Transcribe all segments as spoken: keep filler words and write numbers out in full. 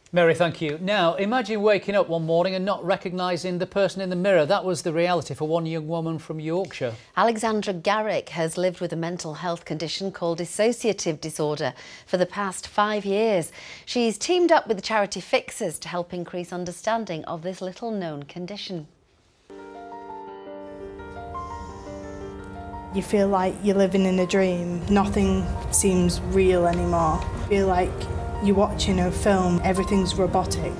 Mary, thank you. Now, imagine waking up one morning and not recognising the person in the mirror. That was the reality for one young woman from Yorkshire. Alexandra Garrick has lived with a mental health condition called Dissociative Disorder for the past five years. She's teamed up with the charity Fixers to help increase understanding of this little-known condition. You feel like you're living in a dream. Nothing seems real anymore. You feel like you're watching a film, everything's robotic.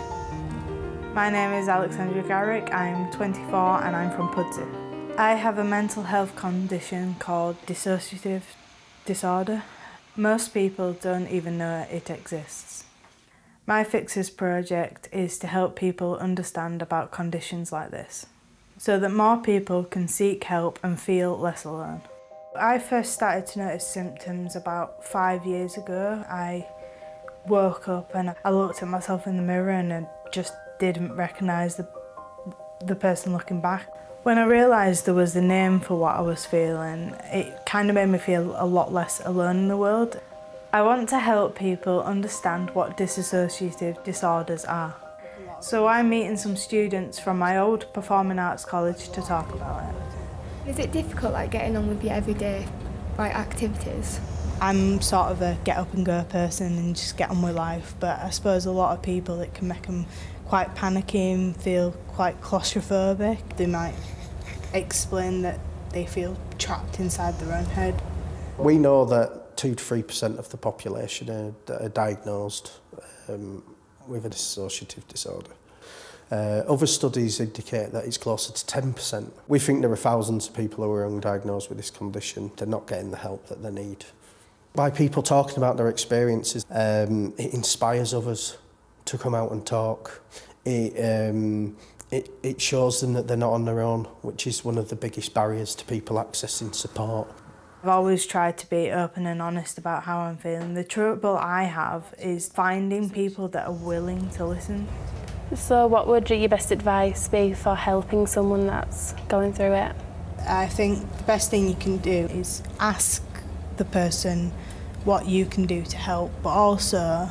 My name is Alexandra Garrick, I'm twenty-four and I'm from Pudsey. I have a mental health condition called Dissociative Disorder. Most people don't even know it exists. My Fixers project is to help people understand about conditions like this, so that more people can seek help and feel less alone. I first started to notice symptoms about five years ago. I woke up and I looked at myself in the mirror and I just didn't recognise the, the person looking back. When I realised there was a name for what I was feeling, it kind of made me feel a lot less alone in the world. I want to help people understand what dissociative disorders are. So I'm meeting some students from my old performing arts college to talk about it. Is it difficult, like, getting on with your everyday, like, activities? I'm sort of a get up and go person and just get on with life, but I suppose a lot of people it can make them quite panicky and feel quite claustrophobic. They might explain that they feel trapped inside their own head. We know that two to three percent of the population are, are diagnosed um, with a dissociative disorder. Uh, other studies indicate that it's closer to ten percent. We think there are thousands of people who are undiagnosed with this condition. They're not getting the help that they need. By people talking about their experiences, um, it inspires others to come out and talk. It, um, it, it shows them that they're not on their own, which is one of the biggest barriers to people accessing support. I've always tried to be open and honest about how I'm feeling. The trouble I have is finding people that are willing to listen. So what would your best advice be for helping someone that's going through it? I think the best thing you can do is ask the person what you can do to help, but also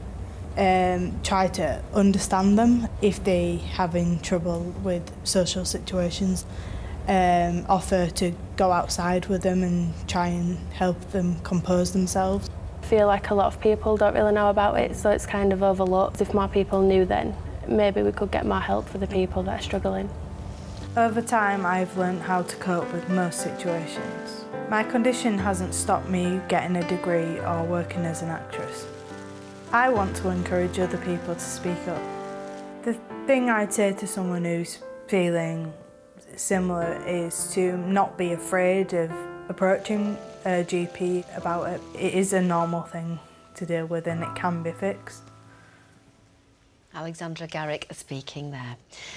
um, try to understand them. If they're having trouble with social situations, um, offer to go outside with them and try and help them compose themselves. I feel like a lot of people don't really know about it, so it's kind of overlooked. If more people knew then, maybe we could get more help for the people that are struggling. Over time, I've learned how to cope with most situations. My condition hasn't stopped me getting a degree or working as an actress. I want to encourage other people to speak up. The thing I'd say to someone who's feeling similar is to not be afraid of approaching a G P about it. It is a normal thing to deal with and it can be fixed. Alexandra Garrick speaking there.